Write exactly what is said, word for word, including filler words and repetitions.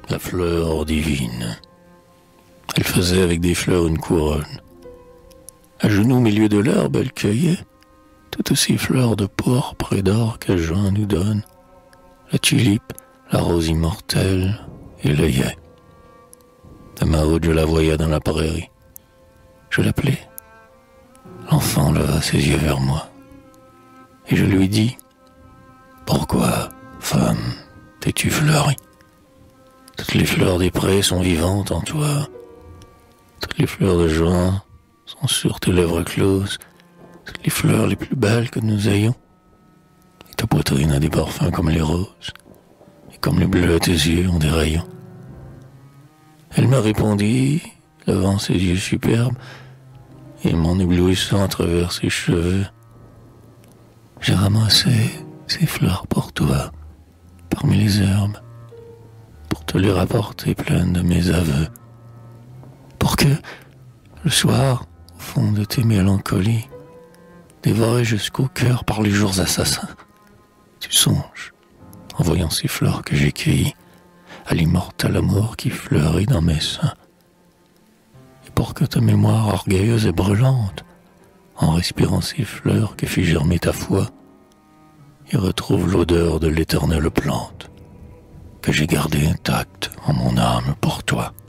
la fleur divine. Elle faisait avec des fleurs une couronne. À genoux au milieu de l'herbe, elle cueillait toutes ces fleurs de pourpre et d'or que Juin nous donne, la tulipe, la rose immortelle et l'œillet. De ma haute, je la voyais dans la prairie. Je l'appelais. L'enfant leva ses yeux vers moi. Et je lui dis, « Pourquoi, femme, t'es-tu fleurie? Toutes les fleurs des prés sont vivantes en toi. Toutes les fleurs de juin sont sur tes lèvres closes. Toutes les fleurs les plus belles que nous ayons. Et ta poitrine a des parfums comme les roses. Et comme les bleus, tes yeux ont des rayons. » Elle me répondit, levant ses yeux superbes, et m'en éblouissant à travers ses cheveux. « J'ai ramassé ces fleurs pour toi, parmi les herbes, pour te les rapporter pleines de mes aveux, pour que, le soir, au fond de tes mélancolies, dévoré jusqu'au cœur par les jours assassins, tu songes, en voyant ces fleurs que j'ai cueillies, à l'immortel amour qui fleurit dans mes seins, et pour que ta mémoire orgueilleuse et brûlante, en respirant ces fleurs que fit germer ta foi, y retrouve l'odeur de l'éternelle plante que j'ai gardée intacte en mon âme pour toi.